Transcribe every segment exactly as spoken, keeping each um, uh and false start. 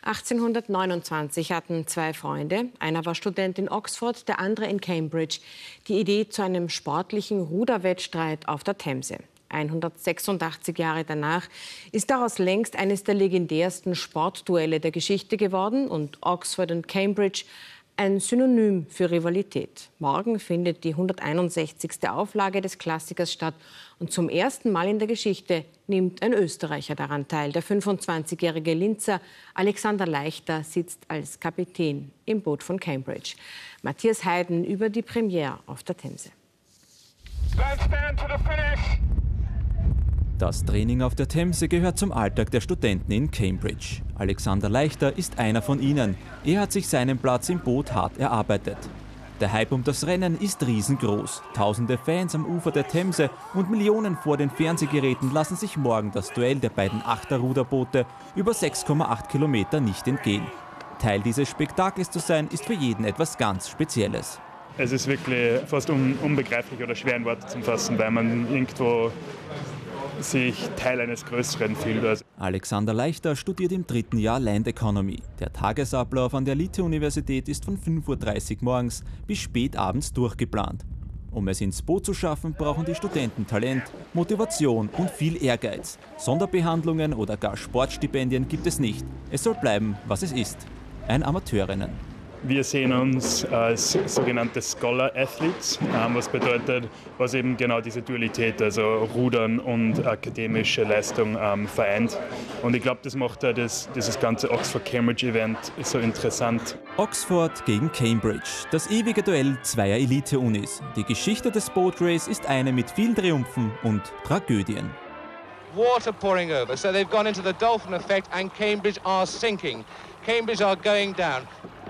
achtzehnhundertneunundzwanzig hatten zwei Freunde, einer war Student in Oxford, der andere in Cambridge, die Idee zu einem sportlichen Ruderwettstreit auf der Themse. hundertsechsundachtzig Jahre danach ist daraus längst eines der legendärsten Sportduelle der Geschichte geworden und Oxford und Cambridge ein Synonym für Rivalität. Morgen findet die hunderteinundsechzigste Auflage des Klassikers statt und zum ersten Mal in der Geschichte nimmt ein Österreicher daran teil. Der fünfundzwanzigjährige Linzer Alexander Leichter sitzt als Kapitän im Boot von Cambridge. Matthias Heiden über die Premiere auf der Themse. Let's stand to the finish. Das Training auf der Themse gehört zum Alltag der Studenten in Cambridge. Alexander Leichter ist einer von ihnen. Er hat sich seinen Platz im Boot hart erarbeitet. Der Hype um das Rennen ist riesengroß. Tausende Fans am Ufer der Themse und Millionen vor den Fernsehgeräten lassen sich morgen das Duell der beiden Achterruderboote über sechs Komma acht Kilometer nicht entgehen. Teil dieses Spektakels zu sein, ist für jeden etwas ganz Spezielles. Es ist wirklich fast un unbegreiflich oder schwer in Worte zu fassen, weil man irgendwo sich Teil eines Größeren fühlt. Alexander Leichter studiert im dritten Jahr Land Economy. Der Tagesablauf an der Elite-Universität ist von fünf Uhr dreißig morgens bis spät abends durchgeplant. Um es ins Boot zu schaffen, brauchen die Studenten Talent, Motivation und viel Ehrgeiz. Sonderbehandlungen oder gar Sportstipendien gibt es nicht. Es soll bleiben, was es ist: ein Amateurrennen. Wir sehen uns als sogenannte Scholar Athletes, was bedeutet, was eben genau diese Dualität, also Rudern und akademische Leistung ähm, vereint. Und ich glaube, das macht ja das, dieses ganze Oxford-Cambridge-Event so interessant. Oxford gegen Cambridge, das ewige Duell zweier Elite-Unis. Die Geschichte des Boat Race ist eine mit vielen Triumphen und Tragödien. Water pouring over, so they've gone into the dolphin effect and Cambridge are sinking. Cambridge are going down.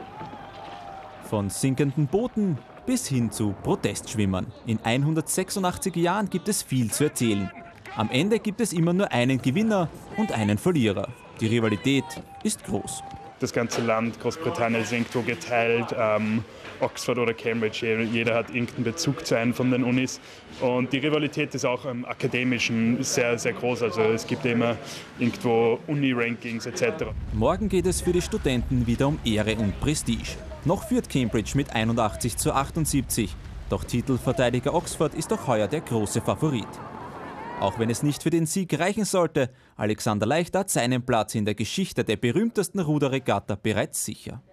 Von sinkenden Booten bis hin zu Protestschwimmern. In hundertsechsundachtzig Jahren gibt es viel zu erzählen. Am Ende gibt es immer nur einen Gewinner und einen Verlierer. Die Rivalität ist groß. Das ganze Land, Großbritannien, ist irgendwo geteilt. Ähm, Oxford oder Cambridge, jeder hat irgendeinen Bezug zu einem von den Unis. Und die Rivalität ist auch im Akademischen sehr, sehr groß. Also es gibt immer irgendwo Uni-Rankings et cetera. Morgen geht es für die Studenten wieder um Ehre und Prestige. Noch führt Cambridge mit einundachtzig zu achtundsiebzig. Doch Titelverteidiger Oxford ist auch heuer der große Favorit. Auch wenn es nicht für den Sieg reichen sollte, Alexander Leichter hat seinen Platz in der Geschichte der berühmtesten Ruderregatta bereits sicher.